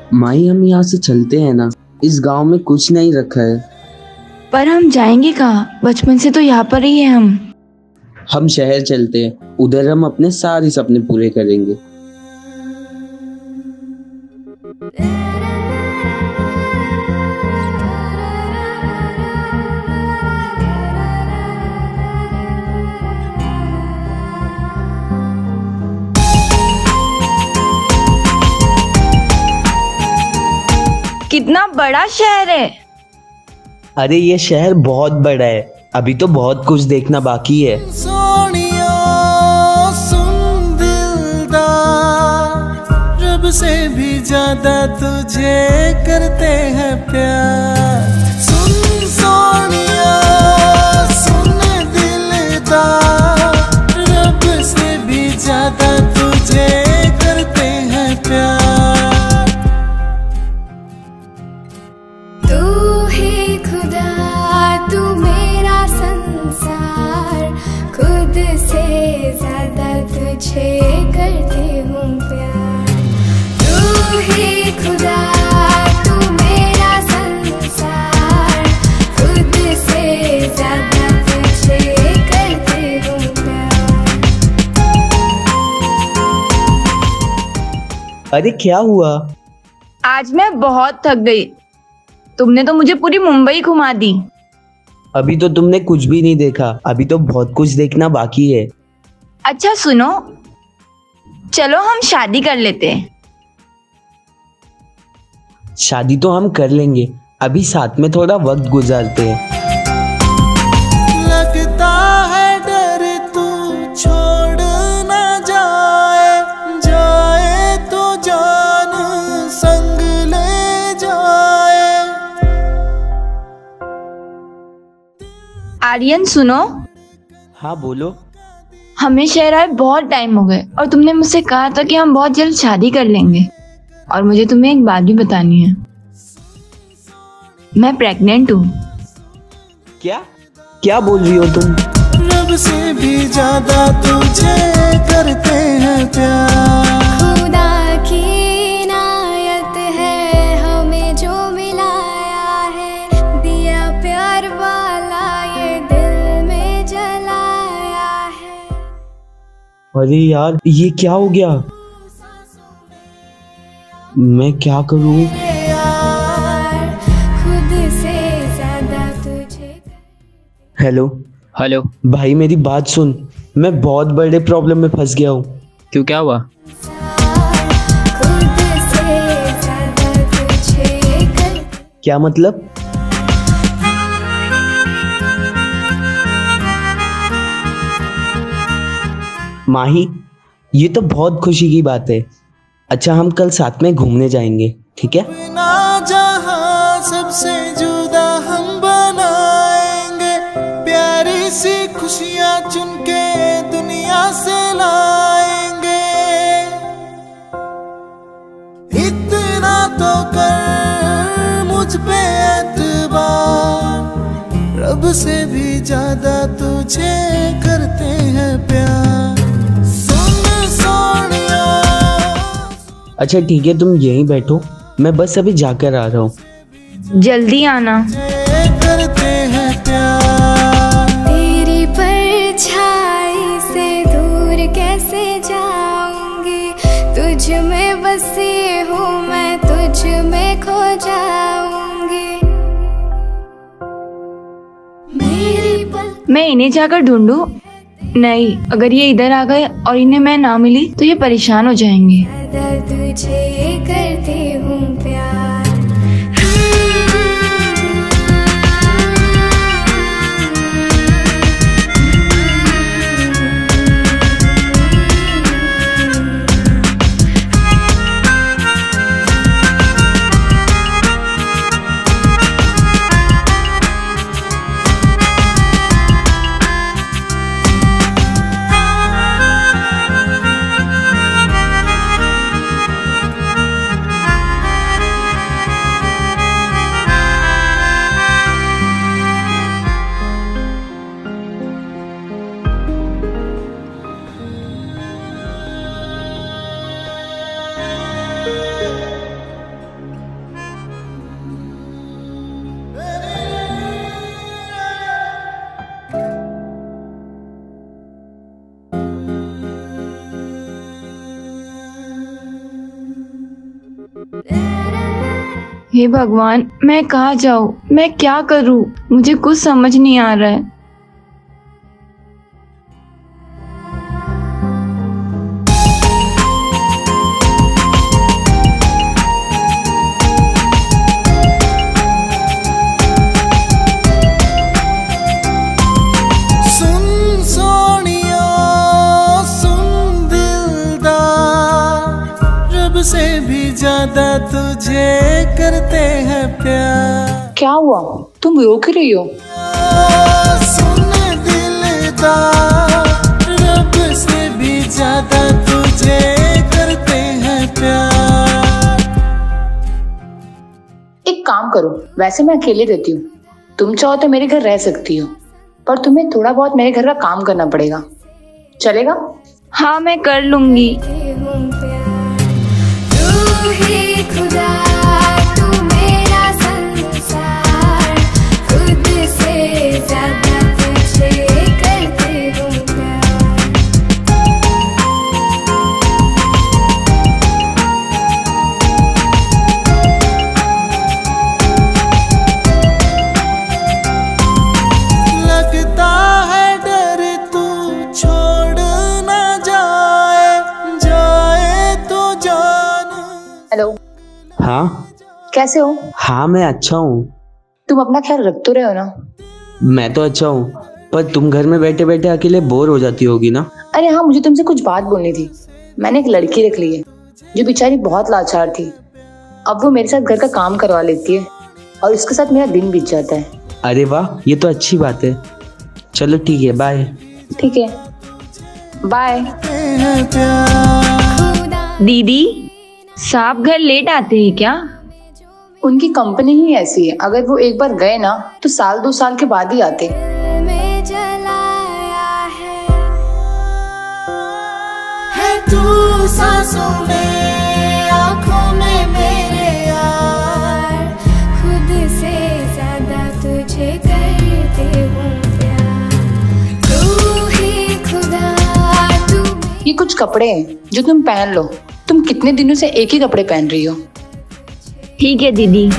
माही हम यहाँ से चलते हैं ना, इस गांव में कुछ नहीं रखा है। पर हम जाएंगे कहाँ? बचपन से तो यहाँ पर ही है हम। हम शहर चलते हैं, उधर हम अपने सारे सपने पूरे करेंगे। कितना बड़ा शहर है। अरे ये शहर बहुत बड़ा है, अभी तो बहुत कुछ देखना बाकी है। सोनिया सुन दिलदार, रब से भी ज्यादा तुझे करते हैं प्यार। सुन सोनिया सुन दिलदार, रब से भी ज्यादा तुझे करते हैं प्यार। तू ही खुदा, तू मेरा संसार, खुद से ज्यादा तुझे करती हूँ प्यार। तू ही खुदा, तू मेरा संसार, खुद से ज्यादा तुझे करती हूँ प्यार। अरे क्या हुआ? आज मैं बहुत थक गई। तुमने तो मुझे पूरी मुंबई घुमा दी। अभी तो तुमने कुछ भी नहीं देखा, अभी तो बहुत कुछ देखना बाकी है। अच्छा सुनो, चलो हम शादी कर लेते हैं। शादी तो हम कर लेंगे, अभी साथ में थोड़ा वक्त गुजारते हैं। लगता है डर तू छोड़ ना जाए, जाए तो जान संग ले जाए। आर्यन सुनो, हाँ बोलो। हमें शहर आए बहुत टाइम हो गए और तुमने मुझसे कहा था कि हम बहुत जल्द शादी कर लेंगे। और मुझे तुम्हें एक बात भी बतानी है, मैं प्रेग्नेंट हूँ। क्या क्या बोल रही हो तुम? रब से भी ज्यादा तुझे करते हैं प्यार। खुदा की इनायत है हमें जो मिलाया है, दिया प्यार वाला ये दिल में जलाया है। अरे यार ये क्या हो गया? मैं क्या करूं? यार खुद से ज्यादा तुझे। Hello hello. भाई मेरी बात सुन, मैं बहुत बड़े प्रॉब्लम में फंस गया हूँ। क्यों, क्या हुआ? खुद से ज्यादा तुझे कर। क्या मतलब? माही ये तो बहुत खुशी की बात है। अच्छा हम कल साथ में घूमने जाएंगे, ठीक है? ना जहां सबसे जुदा हम बनाएंगे, प्यारी सी खुशियां चुन के दुनिया से लाएंगे। इतना तो कर मुझ पे एतबार, रब से भी ज्यादा तुझे करते हैं प्यार। सुन सोनिया। अच्छा ठीक है, तुम यहीं बैठो, मैं बस अभी जाकर आ रहा हूँ। जल्दी आना। करते हैं प्यार। तेरी परछाई से दूर कैसे जाऊंगी, तुझ में बसी हूँ मैं, तुझ में खो जाऊंगी। मेरी पल मैं इन्हें जाकर ढूंढूं? नहीं, अगर ये इधर आ गए और इन्हें मैं ना मिली तो ये परेशान हो जाएंगे। ज्यादा तुझे करती हूँ प्यार। हे भगवान, मैं कहाँ जाऊँ, मैं क्या करूँ, मुझे कुछ समझ नहीं आ रहा है। सुन सोनिया सुन दिलदार, रब से भी ज्यादा तुझे करते हैं प्यार। क्या हुआ, तुम रो क्यों रही हो? सुन दिलदार, रब से भी ज्यादा तुझे करते हैं प्यार। एक काम करो, वैसे मैं अकेले रहती हूँ, तुम चाहो तो मेरे घर रह सकती हो, पर तुम्हें थोड़ा बहुत मेरे घर का काम करना पड़ेगा, चलेगा? हाँ, मैं कर लूंगी। हूँ प्यार, तू ही खुदा, तू मेरा संसार, खुद से ज्यादा तुझे करती हूँ प्यार। लगता है डर तू छोड़ ना जाए तो जान। हेलो, हाँ कैसे हो? हाँ, मैं अच्छा हूँ। तुम अपना ख्याल रख तो रहे हो ना? मैं तो अच्छा हूँ, पर तुम घर में बैठे बैठे अकेले बोर हो जाती होगी ना? अरे हाँ, मुझे तुमसे कुछ बात बोलनी थी। मैंने एक लड़की रख ली है जो बेचारी बहुत लाचार थी। अब वो मेरे साथ घर का काम करवा लेती है और उसके साथ मेरा दिन बीत जाता है। अरे वाह, ये तो अच्छी बात है। चलो ठीक है, बाय। ठीक है, बाय। दीदी, साहब घर लेट आते हैं क्या? उनकी कंपनी ही ऐसी है, अगर वो एक बार गए ना तो साल 2 साल के बाद ही आते। में जलाया है तू सांसों में, आँखों में मेरे यार। खुद से ज्यादा तुझे करती हूँ प्यार, तू ही खुदा, तू ये कुछ कपड़े हैं जो तुम पहन लो। तुम कितने दिनों से एक ही कपड़े पहन रही हो? ठीक है दीदी।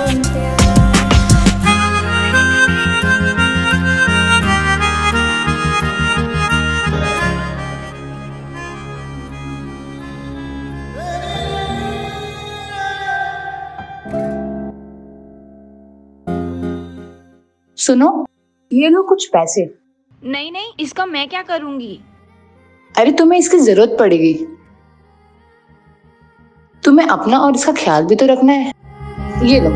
सुनो, ये लो कुछ पैसे। नहीं नहीं, इसका मैं क्या करूंगी? अरे तुम्हें इसकी जरूरत पड़ेगी, तुम्हें अपना और इसका ख्याल भी तो रखना है। ये लो।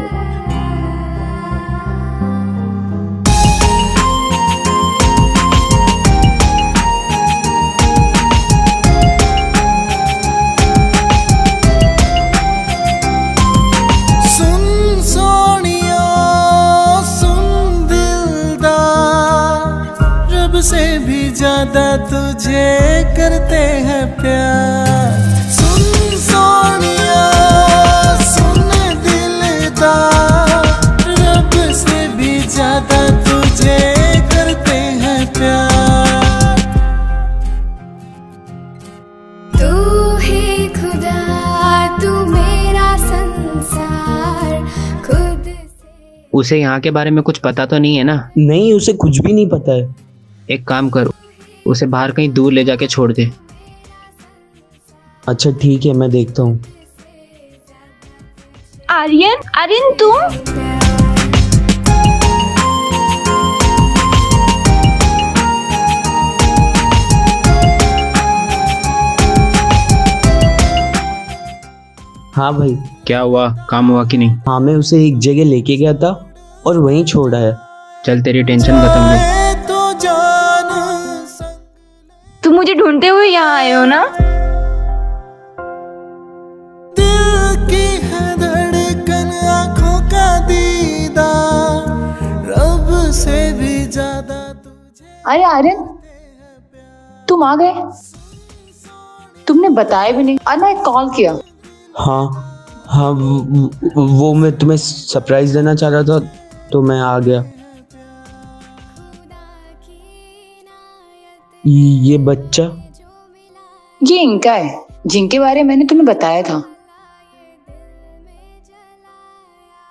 सुन सोनिया सुन दिलदार, रब से भी ज्यादा तुझे करते हैं प्यार। सुन सोनिया सुन दिलदार, रब से भी ज्यादा तुझे करते हैं प्यार। तू ही खुदा, तू मेरा संसार, खुद से। उसे यहाँ के बारे में कुछ पता तो नहीं है ना? नहीं, उसे कुछ भी नहीं पता है। एक काम करो, उसे बाहर कहीं दूर ले जाके छोड़ दे। अच्छा ठीक है, मैं देखता हूँ। आर्यन, आर्यन तुम? हाँ भाई। क्या हुआ, काम हुआ कि नहीं? हाँ, मैं उसे एक जगह लेके गया था और वहीं छोड़ा है। चल तेरी टेंशन खत्म हुई। तो जान तुम मुझे ढूंढते हुए यहाँ आए हो ना? दिल की है धड़कन, आँखों का दीदार, रब से भी ज्यादा तुझे। अरे आर्यन, तुम आ गए? तुमने बताया भी नहीं और ना एक कॉल किया। हाँ हाँ, वो मैं तुम्हें सरप्राइज देना चाह रहा था तो मैं आ गया। ये बच्चा? ये इनका है, जिनके बारे में मैंने तुम्हें बताया था।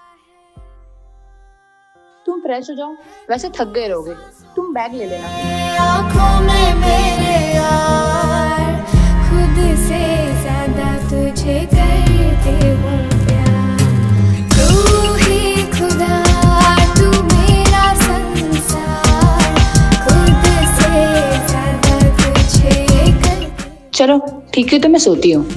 फ्रेश हो जाओ, वैसे थक गए रहोगे। तुम बैग ले लेना। आँखों में मेरे यार, खुद से ज्यादा तुझे करते हूँ प्यार। तू ही खुदा, तू मेरा संसार, खुद से ज्यादा तुझे करते। चलो ठीक है, तो मैं सोती हूँ।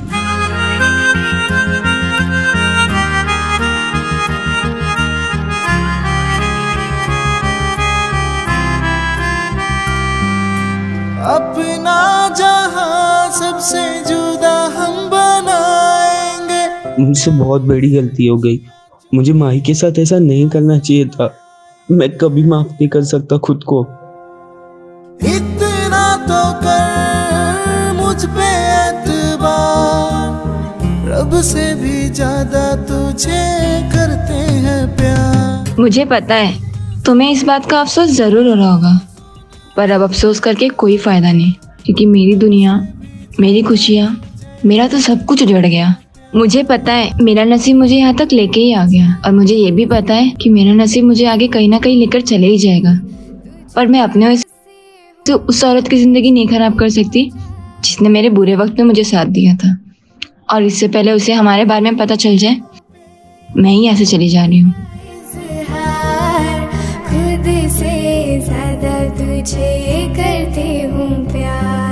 अपना जहां सबसे जुदा हम बनाएंगे। मुझसे बहुत बड़ी गलती हो गई। मुझे माही के साथ ऐसा नहीं करना चाहिए था। मैं कभी माफ नहीं कर सकता खुद को। इतना तो कर मुझ पे एतबार, रब से भी ज्यादा तुझे करते हैं प्यार। मुझे पता है तुम्हें इस बात का अफसोस जरूर हो रहा होगा, पर अब अफसोस करके कोई फायदा नहीं, क्योंकि मेरी दुनिया, मेरी खुशियाँ, मेरा तो सब कुछ उजड़ गया। मुझे पता है मेरा नसीब मुझे यहाँ तक लेके ही आ गया, और मुझे ये भी पता है कि मेरा नसीब मुझे आगे कहीं ना कहीं लेकर चले ही जाएगा। पर मैं अपने वजह से उस औरत की जिंदगी नहीं खराब कर सकती जिसने मेरे बुरे वक्त में मुझे साथ दिया था। और इससे पहले उसे हमारे बारे में पता चल जाए, मैं ही ऐसे चली जा रही हूँ। खुद से ज्यादा तुझे करते हूँ प्यार।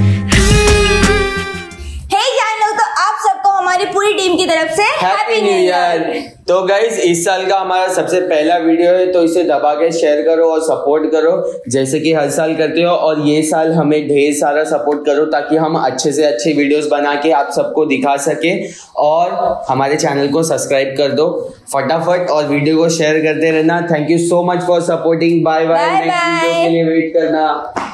हे जान लो, तो आप सबको हमारी पूरी टीम की तरफ से हैप्पी न्यू ईयर। तो गाइज इस साल का हमारा सबसे पहला वीडियो है, तो इसे दबा के शेयर करो और सपोर्ट करो जैसे कि हर साल करते हो। और ये साल हमें ढेर सारा सपोर्ट करो ताकि हम अच्छे से अच्छे वीडियोस बना के आप सबको दिखा सके। और हमारे चैनल को सब्सक्राइब कर दो फटाफट और वीडियो को शेयर करते रहना। Thank you so much for supporting. Bye bye. Next video के लिए वेट करना।